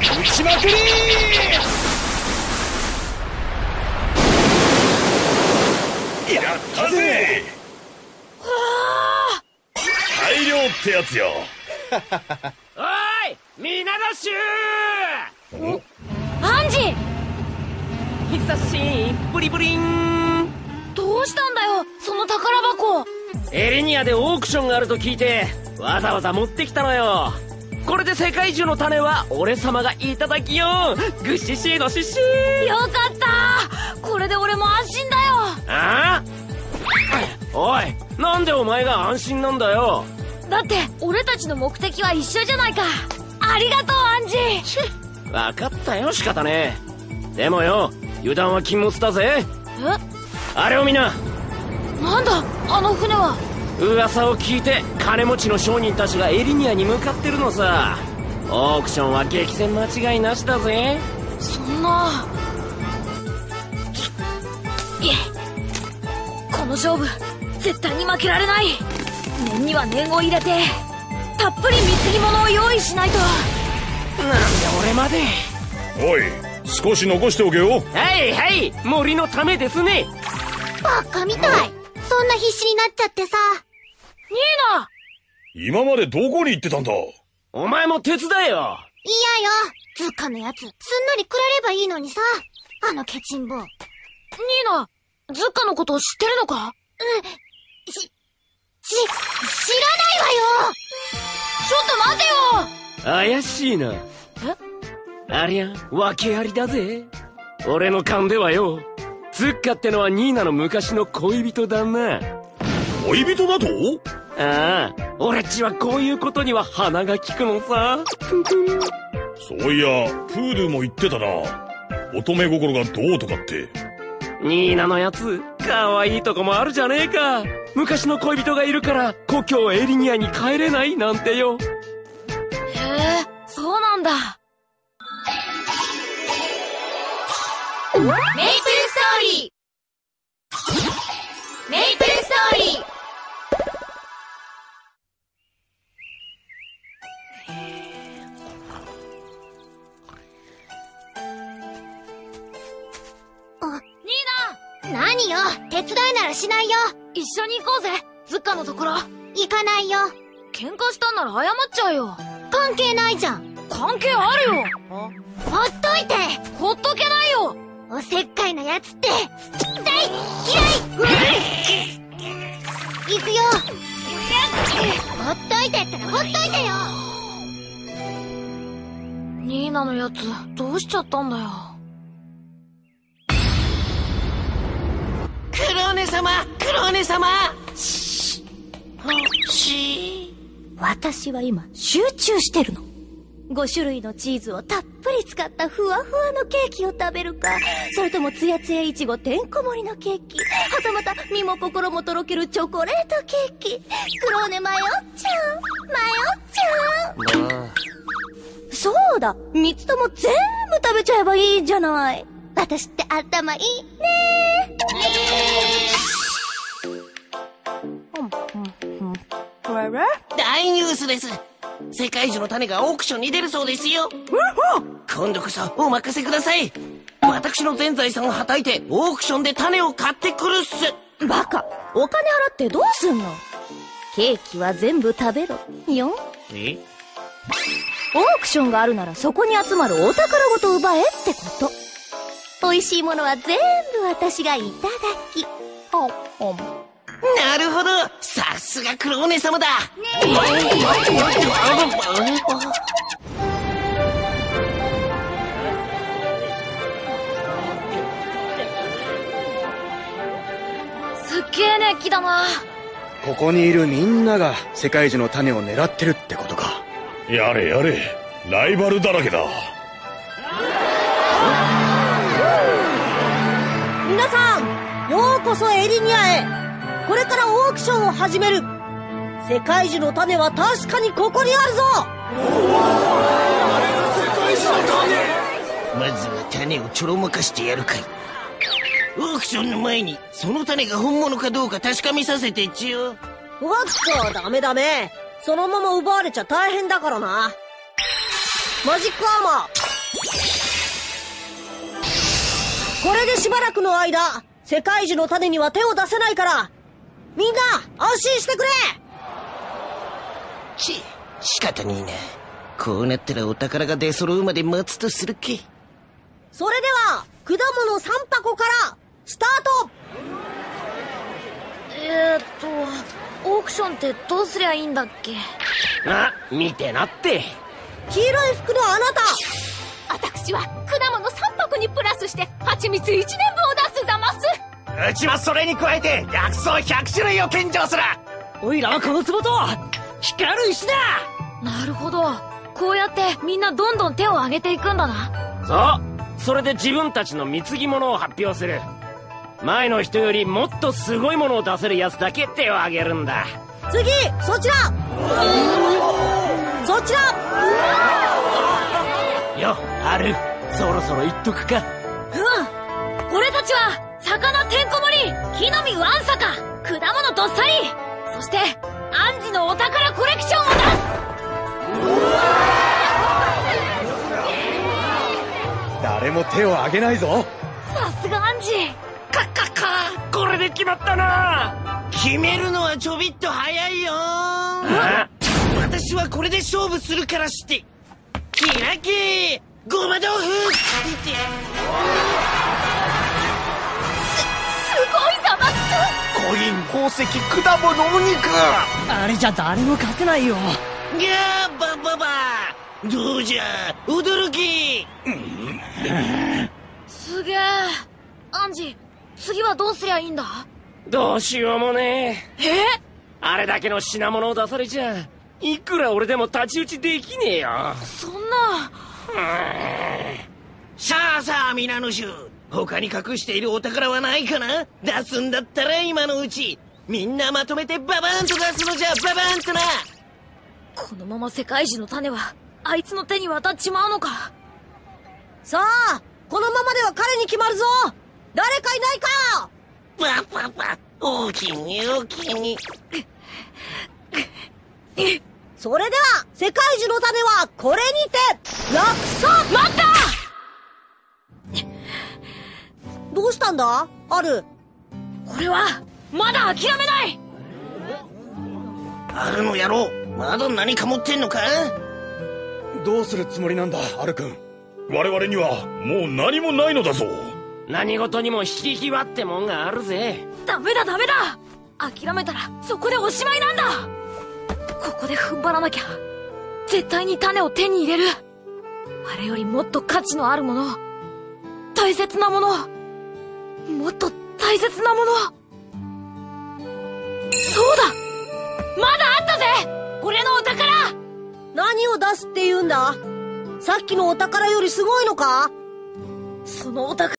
撃ちまくりー。やったぜ。大量ってやつよ。 おい、皆ダッシュー。アンジ、 久しいブリブリン。 どうしたんだよその宝箱。 エレニアでオークションがあると聞いてわざわざ持ってきたのよ。これで世界中の種は俺様がいただきよ。グッシシーのシッシー。 よかった。これで俺も安心だよ。 ああ、おい、なんでお前が安心なんだよ。 だって俺たちの目的は一緒じゃないか。ありがとうアンジ。 分かったよ、仕方ねえ。でもよ、油断は禁物だぜ。あれを見な。 なんだあの船は。 噂を聞いて金持ちの商人たちがエリニアに向かってるのさ。オークションは激戦間違いなしだぜ。 そんな。この勝負絶対に負けられない。念には念を入れてたっぷり貢ぎ物を用意しないと。 なんで俺まで。 おい、少し残しておけよ。 はいはい、森のためですね。 バカみたい。そんな必死になっちゃってさ。 ニーナ、 今までどこに行ってたんだ。 お前も手伝えよ。 いやよ、ズッカのやつすんなりくれればいいのにさ。あのケチンボ。ニーナ、ズッカのことを知ってるのか。 知らないわよ。 ちょっと待てよ。 怪しいな。ありゃ訳ありだぜ。俺の勘ではよ、ズッカってのはニーナの昔の恋人だな。 恋人だと。 ああ、俺っちはこういうことには鼻が利くのさ。 そういやプールも言ってたな。乙女心がどうとかって。 ニーナのやつ可愛いとこもあるじゃねえか。昔の恋人がいるから故郷エリニアに帰れないなんてよ。 へえ、そうなんだ。メイプルストーリー。メイプルストーリー。ニーナ。 何よ、手伝いならしないよ。 一緒に行こうぜ、ズッカのところ。 行かないよ。 喧嘩したんなら謝っちゃうよ。 関係ないじゃん。 関係あるよ。 ほっといて。 ほっとけないよ。 おせっかいなやつって大嫌い。行くよ。ほっといてったらほっといてよ。 ニーナのやつどうしちゃったんだよ。 クローネ様、クローネ様。 私は今集中してるの。5種類のチーズをたっぷり使ったふわふわのケーキを食べるか、それともツヤツヤいちごてんこ盛りのケーキ、はたまた身も心もとろけるチョコレートケーキ。クローネ迷っちゃう。そうだ、3つとも全部食べちゃえばいいじゃない。私って頭いいね。 大ニュースです。世界中の種がオークションに出るそうですよ。今度こそお任せください。私の全財産をはたいてオークションで種を買ってくるっす。 バカ、お金払ってどうすんの。ケーキは全部食べろよ。オークションがあるならそこに集まるお宝ごと奪えってこと。美味しいものは全部私がいただき。 なるほど、さすがクローネ様だ。 すっげえ熱気だな。 ここにいるみんなが世界中の種を狙ってるってことか。 やれやれ、ライバルだらけだ。 皆さん、ようこそエリニアへ。これからオークションを始める。世界樹の種は確かにここにあるぞ。 まずは種をちょろまかしてやるかい。オークションの前にその種が本物かどうか確かめさせてちよ。 わっか、ダメダメ。そのまま奪われちゃ大変だからな。マジックアーマーこれでしばらくの間、世界樹の種には手を出せないから、みんな、安心してくれ。 仕方ねえな。こうなったらお宝が出揃うまで待つとするけ。 それでは、果物3箱から、スタート。 オークションってどうすりゃいいんだっけ？ 見てなって。 黄色い服のあなた。 私は果物3箱にプラスして蜂蜜1年分を出すざます。 うちはそれに加えて薬草100種類を献上する。 おいらはこの壺と光る石だ。 なるほど。こうやってみんなどんどん手を挙げていくんだな。 そう。それで自分たちの貢ぎ物を発表する。前の人よりもっとすごいものを出せるやつだけ手を挙げるんだ。 次、そちら。そちら。 よ、ある。そろそろ言っとくか。 俺たちは魚てんこ盛り、木の実わんさか、果物どっさり、そしてアンジのお宝コレクションを出す。 誰も手を挙げないぞ。 さすがアンジ。 これで決まったな。 決めるのはちょびっと早いよ。私はこれで勝負するからして。キラキごま豆腐。 すごいざます。 コイン、宝石、果物、お肉。 あれじゃ誰も勝てないよ。 ぎゃーバババ。どうじゃ驚き。 すげえ。アンジ、次はどうすりゃいいんだ？ どうしようもねえ。あれだけの品物を出されちゃ、いくら俺でも太刀打ちできねえよ。 そんな。 さあ皆の衆、他に隠しているお宝はないかな。出すんだったら今のうち。みんなまとめてババーンと出すのじゃ。ババーンとな。 このまま世界樹の種はあいつの手に渡っちまうのか。 さあ、このままでは彼に決まるぞ。誰かいないか。 パパ大きに大きに。 それでは世界樹の種はこれにて落草。 待った。 どうしたんだアル。 俺はまだ諦めない。 アルの野郎、まだ何か持ってんのか。 どうするつもりなんだアル君。 我々にはもう何もないのだぞ。 何事にも引き際ってもんがあるぜ。 ダメだ。諦めたらそこでおしまいなんだ。ここで踏ん張らなきゃ。絶対に種を手に入れる。あれよりもっと価値のあるもの、大切なもの、もっと大切なもの。そうだ、まだあったぜ、俺のお宝。 何を出すって言うんだ。さっきのお宝よりすごいのか。 そのお宝